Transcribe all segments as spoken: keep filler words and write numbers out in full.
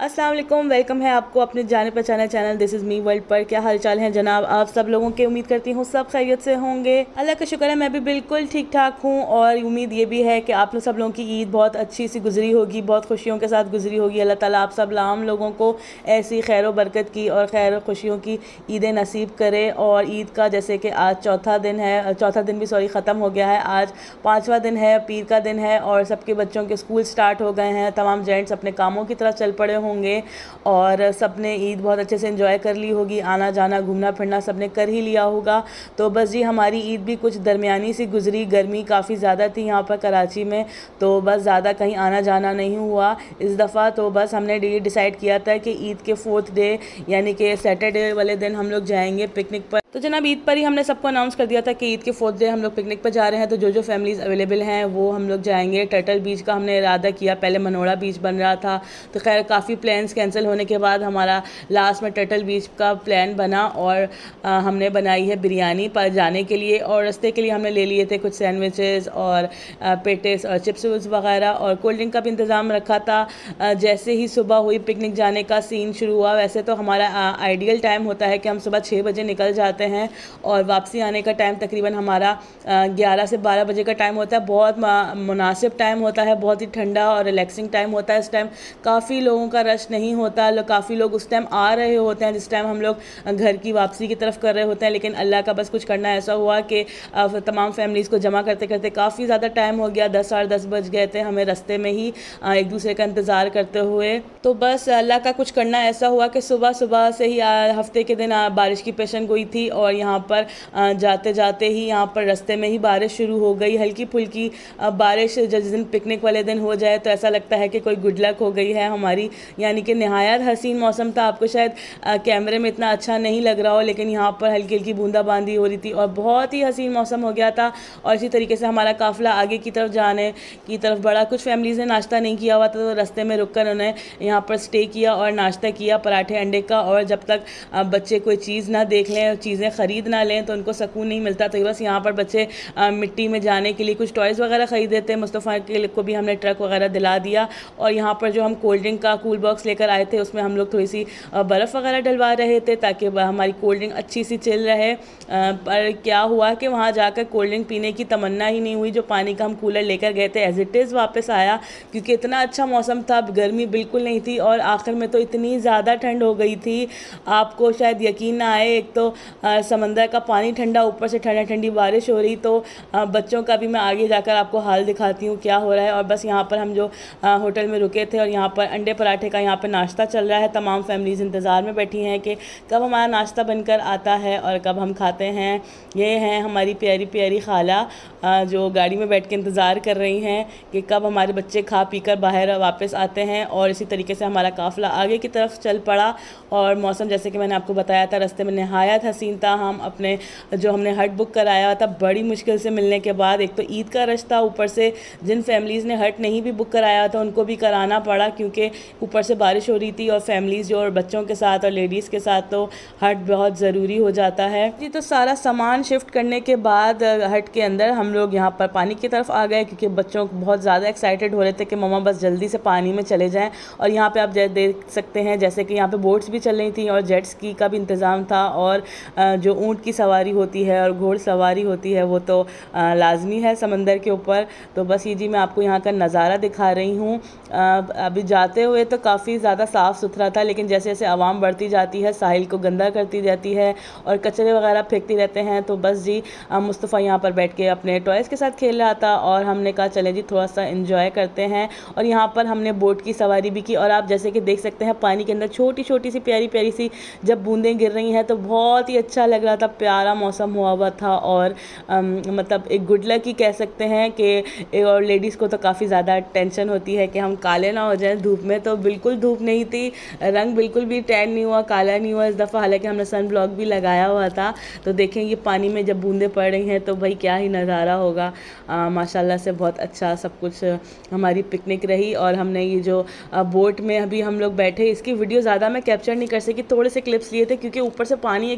अस्सलाम वालेकुम, वेलकम है आपको अपने जाने पहचाने channel This Is Me World पर। क्या हाल चाल है जनाब आप सब लोगों के। उम्मीद करती हूँ सब खैरियत से होंगे। अल्लाह का शुक्र है मैं भी बिल्कुल ठीक ठाक हूँ और उम्मीद ये भी है कि आप लोग सब लोगों की ईद बहुत अच्छी सी गुजरी होगी, बहुत खुशियों के साथ गुजरी होगी। अल्लाह ताला आप सब आम लोगों को ऐसी खैर बरकत की और खैर खुशियों की ईदें नसीब करे। और ईद का जैसे कि आज चौथा दिन है, चौथा दिन भी सॉरी ख़त्म हो गया है, आज पाँचवा दिन है, पीर का दिन है और सबके बच्चों के स्कूल स्टार्ट हो गए हैं। तमाम जेंट्स अपने कामों की तरफ चल पड़े होंगे और सबने ईद बहुत अच्छे से एंजॉय कर ली होगी। आना जाना घूमना फिरना सबने कर ही लिया होगा। तो बस जी हमारी ईद भी कुछ दरमियानी सी गुजरी। गर्मी काफ़ी ज़्यादा थी यहाँ पर कराची में, तो बस ज़्यादा कहीं आना जाना नहीं हुआ इस दफ़ा। तो बस हमने ये डिसाइड किया था कि ईद के फोर्थ डे यानी कि सैटरडे वाले दिन हम लोग जाएंगे पिकनिक पर। तो जनाब ईद पर ही हमने सबको अनाउंस कर दिया था कि ईद के फोर्थ डे हम लोग पिकनिक पर जा रहे हैं। तो जो जो फैमिलीज़ अवेलेबल हैं वो हम लोग जाएंगे। टर्टल बीच का हमने इरादा किया, पहले मनोड़ा बीच बन रहा था तो खैर काफ़ी प्लान्स कैंसिल होने के बाद हमारा लास्ट में टर्टल बीच का प्लान बना और आ, हमने बनाई है बिरयानी पर जाने के लिए। और रास्ते के लिए हमने ले लिए थे कुछ सैंडविचेस और पेटिस और चिप्स वगैरह और कोल्ड ड्रिंक का भी इंतज़ाम रखा था। आ, जैसे ही सुबह हुई पिकनिक जाने का सीन शुरू हुआ। वैसे तो हमारा आइडियल टाइम होता है कि हम सुबह छः बजे निकल जाते हैं और वापसी आने का टाइम तकरीबन हमारा ग्यारह से बारह बजे का टाइम होता है। बहुत मुनासिब टाइम होता है, बहुत ही ठंडा और रिलैक्सिंग टाइम होता है। इस टाइम काफ़ी लोगों का रश नहीं होता, काफ़ी लोग उस टाइम आ रहे होते हैं जिस टाइम हम लोग घर की वापसी की तरफ कर रहे होते हैं। लेकिन अल्लाह का बस कुछ करना ऐसा हुआ कि तमाम फैमिलीज़ को जमा करते करते काफ़ी ज़्यादा टाइम हो गया। दस साढ़े दस बज गए थे हमें रास्ते में ही एक दूसरे का इंतज़ार करते हुए। तो बस अल्लाह का कुछ करना ऐसा हुआ कि सुबह सुबह से ही हफ्ते के दिन बारिश की पेशन गोई थी और यहाँ पर जाते जाते ही यहाँ पर रास्ते में ही बारिश शुरू हो गई। हल्की फुल्की बारिश जिस दिन पिकनिक वाले दिन हो जाए तो ऐसा लगता है कि कोई गुड लक हो गई है हमारी। यानी कि नहायत हसीन मौसम था। आपको शायद कैमरे में इतना अच्छा नहीं लग रहा हो लेकिन यहाँ पर हल्की हल्की बूंदाबांदी हो रही थी और बहुत ही हसीन मौसम हो गया था। और इसी तरीके से हमारा काफ़िला आगे की तरफ जाने की तरफ बढ़ा। कुछ फैमिलीज़ ने नाश्ता नहीं किया हुआ था तो रास्ते में रुक कर उन्हें यहाँ पर स्टे किया और नाश्ता किया पराठे अंडे का। और जब तक बच्चे कोई चीज़ ना देख लें, चीज़ें ख़रीद ना लें तो उनको सुकून नहीं मिलता। तो बस यहाँ पर बच्चे मिट्टी में जाने के लिए कुछ टॉयज़ वगैरह ख़रीदे थे। मुस्तफ़ा के को भी हमने ट्रक वगैरह दिला दिया। और यहाँ पर जो हम कोल्ड ड्रिंक का कूल बॉक्स लेकर आए थे उसमें हम लोग थोड़ी सी बर्फ़ वगैरह डलवा रहे थे ताकि हमारी कोल्ड ड्रिंक अच्छी सी चिल रहे। पर क्या हुआ कि वहाँ जाकर कोल्ड ड्रिंक पीने की तमन्ना ही नहीं हुई। जो पानी का हम कूलर लेकर गए थे एज इट इज़ वापस आया क्योंकि इतना अच्छा मौसम था, गर्मी बिल्कुल नहीं थी और आखिर में तो इतनी ज़्यादा ठंड हो गई थी आपको शायद यकीन ना आए। एक तो आ, समंदर का पानी ठंडा, ऊपर से ठंडा ठंडी बारिश हो रही। तो आ, बच्चों का भी मैं आगे जाकर आपको हाल दिखाती हूँ क्या हो रहा है। और बस यहाँ पर हम जो आ, होटल में रुके थे और यहाँ पर अंडे पराठे का यहाँ पर नाश्ता चल रहा है। तमाम फैमिलीज़ इंतज़ार में बैठी हैं कि कब हमारा नाश्ता बनकर आता है और कब हम खाते हैं। ये हैं हमारी प्यारी प्यारी खाला जो गाड़ी में बैठ के इंतज़ार कर रही हैं कि कब हमारे बच्चे खा पी कर बाहर वापस आते हैं। और इसी तरीके से हमारा काफ़िला आगे की तरफ चल पड़ा। और मौसम जैसे कि मैंने आपको बताया था रास्ते में नहायत हसीन था। हम अपने जो हमने हट बुक कराया था बड़ी मुश्किल से मिलने के बाद, एक तो ईद का रश था, ऊपर से जिन फैमिलीज़ ने हट नहीं भी बुक कराया था उनको भी कराना पड़ा क्योंकि ऊपर से बारिश हो रही थी। और फैमिलीज़ जो और बच्चों के साथ और लेडीज़ के साथ तो हट बहुत ज़रूरी हो जाता है जी। तो सारा सामान शिफ्ट करने के बाद हट के अंदर हम लोग यहाँ पर पानी की तरफ आ गए क्योंकि बच्चों बहुत ज़्यादा एक्साइटेड हो रहे थे कि मम्मा बस जल्दी से पानी में चले जाएँ। और यहाँ पर आप देख सकते हैं जैसे कि यहाँ पर बोट्स भी चल रही थी और जेट स्की का भी इंतज़ाम था। और जो ऊँट की सवारी होती है और घोड़ सवारी होती है वो तो लाजमी है समंदर के ऊपर। तो बस ये जी मैं आपको यहाँ का नज़ारा दिखा रही हूँ। अभी जाते हुए तो काफ़ी ज़्यादा साफ़ सुथरा था लेकिन जैसे जैसे आवाम बढ़ती जाती है साहिल को गंदा करती जाती है और कचरे वगैरह फेंकती रहते हैं। तो बस जी मुस्तफ़ा यहाँ पर बैठ के अपने टॉयज़ के साथ खेल रहा था और हमने कहा चले जी थोड़ा सा इंजॉय करते हैं। और यहाँ पर हमने बोट की सवारी भी की। और आप जैसे कि देख सकते हैं पानी के अंदर छोटी छोटी सी प्यारी प्यारी सी जब बूंदें गिर रही हैं तो बहुत ही अच्छा लग रहा था, प्यारा मौसम हुआ हुआ था। और अम, मतलब एक गुड लक ही कह सकते हैं कि और लेडीज़ को तो काफ़ी ज़्यादा टेंशन होती है कि हम काले ना हो जाएं धूप में। तो बिल्कुल धूप नहीं थी, रंग बिल्कुल भी टैन नहीं हुआ, काला नहीं हुआ इस दफ़ा। हालांकि हमने सन ब्लॉक भी लगाया हुआ था। तो देखें ये पानी में जब बूंदें पड़ रही हैं तो भाई क्या ही नज़ारा होगा। माशाल्लाह से बहुत अच्छा सब कुछ हमारी पिकनिक रही। और हमने ये जो बोट में अभी हम लोग बैठे, इसकी वीडियो ज़्यादा मैं कैप्चर नहीं कर सकी, थोड़े से क्लिप्स लिए थे क्योंकि ऊपर से पानी एक तो पड़ रहा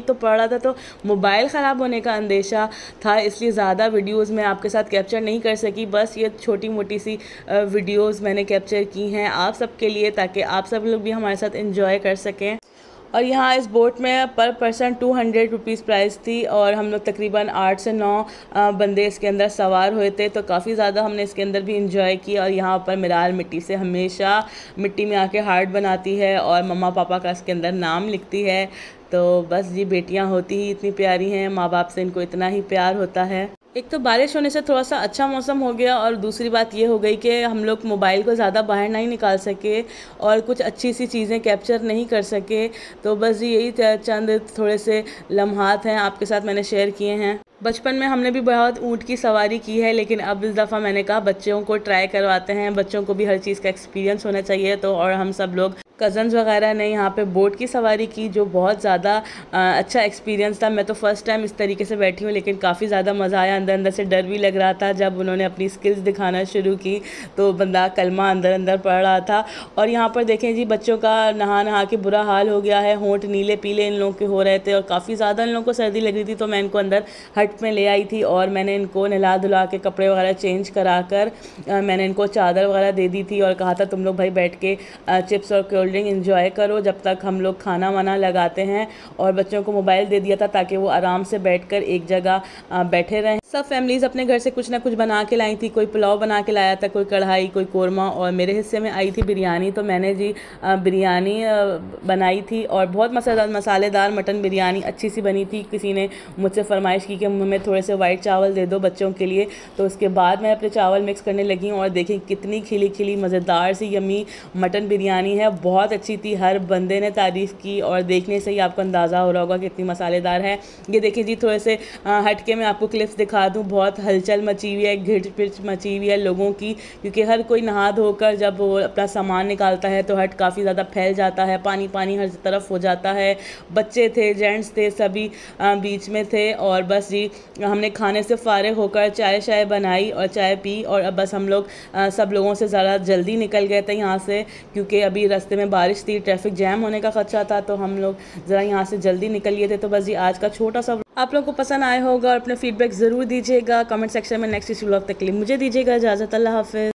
रहा था, तो मोबाइल ख़राब होने का अंदेशा था, इसलिए ज़्यादा वीडियोज़ मैं आपके साथ कैप्चर नहीं कर सकी। बस ये छोटी मोटी सी वीडियोज़ मैंने कैप्चर की हैं आप सबके लिए, ताकि आप सब लोग भी हमारे साथ इंजॉय कर सकें। और यहाँ इस बोट में per person two hundred rupees price थी और हम लोग तकरीबन आठ से नौ बंदे इसके अंदर सवार हुए थे, तो काफ़ी ज़्यादा हमने इसके अंदर भी इंजॉय किया। और यहाँ पर मिराल मिट्टी से हमेशा मिट्टी में आके हार्ट बनाती है और मम्मा पापा का इसके अंदर नाम लिखती है। तो बस जी, बेटियाँ होती ही इतनी प्यारी हैं, माँ बाप से इनको इतना ही प्यार होता है। एक तो बारिश होने से थोड़ा सा अच्छा मौसम हो गया और दूसरी बात ये हो गई कि हम लोग मोबाइल को ज़्यादा बाहर नहीं निकाल सके और कुछ अच्छी सी चीज़ें कैप्चर नहीं कर सके। तो बस जी, यही चंद थोड़े से लम्हात हैं आपके साथ मैंने शेयर किए हैं। बचपन में हमने भी बहुत ऊँट की सवारी की है, लेकिन अब इस दफ़ा मैंने कहा बच्चों को ट्राई करवाते हैं, बच्चों को भी हर चीज़ का एक्सपीरियंस होना चाहिए। तो और हम सब लोग कज़न्स वगैरह ने यहाँ पे बोट की सवारी की, जो बहुत ज़्यादा अच्छा एक्सपीरियंस था। मैं तो फ़र्स्ट टाइम इस तरीके से बैठी हूँ, लेकिन काफ़ी ज़्यादा मज़ा आया। अंदर अंदर से डर भी लग रहा था जब उन्होंने अपनी स्किल्स दिखाना शुरू की, तो बंदा कलमा अंदर अंदर पढ़ रहा था। और यहाँ पर देखें जी, बच्चों का नहा नहा के बुरा हाल हो गया है, होंठ नीले पीले इन लोगों के हो रहे थे और काफ़ी ज़्यादा इन लोगों को सर्दी लग रही थी। तो मैं इनको अंदर हट में ले आई थी और मैंने इनको नहला धुला के कपड़े वगैरह चेंज करा कर मैंने इनको चादर वगैरह दे दी थी और कहा था तुम लोग भाई बैठ के चिप्स और कोल्ड ड्रिंक इंजॉय करो जब तक हम लोग खाना वाना लगाते हैं। और बच्चों को मोबाइल दे दिया था ताकि वो आराम से बैठकर एक जगह बैठे रहें। सब फैमिलीज़ अपने घर से कुछ ना कुछ बना के लाई थी, कोई पुलाव बना के लाया था, कोई कढ़ाई, कोई कोरमा, और मेरे हिस्से में आई थी बिरयानी। तो मैंने जी बिरयानी बनाई थी और बहुत मसालेदार मसालेदार मटन बिरयानी अच्छी सी बनी थी। किसी ने मुझसे फरमाइश की कि हमें थोड़े से वाइट चावल दे दो बच्चों के लिए, तो उसके बाद मैं अपने चावल मिक्स करने लगी हूँ और देखें कितनी खिली खिली मज़ेदार सी यमी मटन बिरयानी है, बहुत अच्छी थी। हर बंदे ने तारीफ़ की और देखने से ही आपको अंदाज़ा हो रहा होगा कितनी मसालेदार है। ये देखिए जी, थोड़े से हटके मैं आपको क्लिप्स दिखा दूँ। बहुत हलचल मची हुई है, घिर पिच मची हुई है लोगों की, क्योंकि हर कोई नहा धोकर जब वो अपना सामान निकालता है तो हट काफ़ी ज़्यादा फैल जाता है, पानी पानी हर तरफ हो जाता है। बच्चे थे, जेंट्स थे, सभी बीच में थे। और बस जी, हमने खाने से फारिग होकर चाय शाय बनाई और चाय पी और अब बस हम लोग सब लोगों से ज़रा जल्दी निकल गए थे यहाँ से, क्योंकि अभी रास्ते में बारिश थी, ट्रैफिक जैम होने का खर्चा था, तो हम लोग ज़रा यहाँ से जल्दी निकल लिए थे। तो बस जी, आज का छोटा सा आप लोगों को पसंद आया होगा और अपना फीडबैक ज़रूर दीजिएगा कमेंट सेक्शन में। नेक्स्ट इस व्लॉग तक के लिए मुझे दीजिएगा इजाज़त। अल्लाह हाफ़िज़।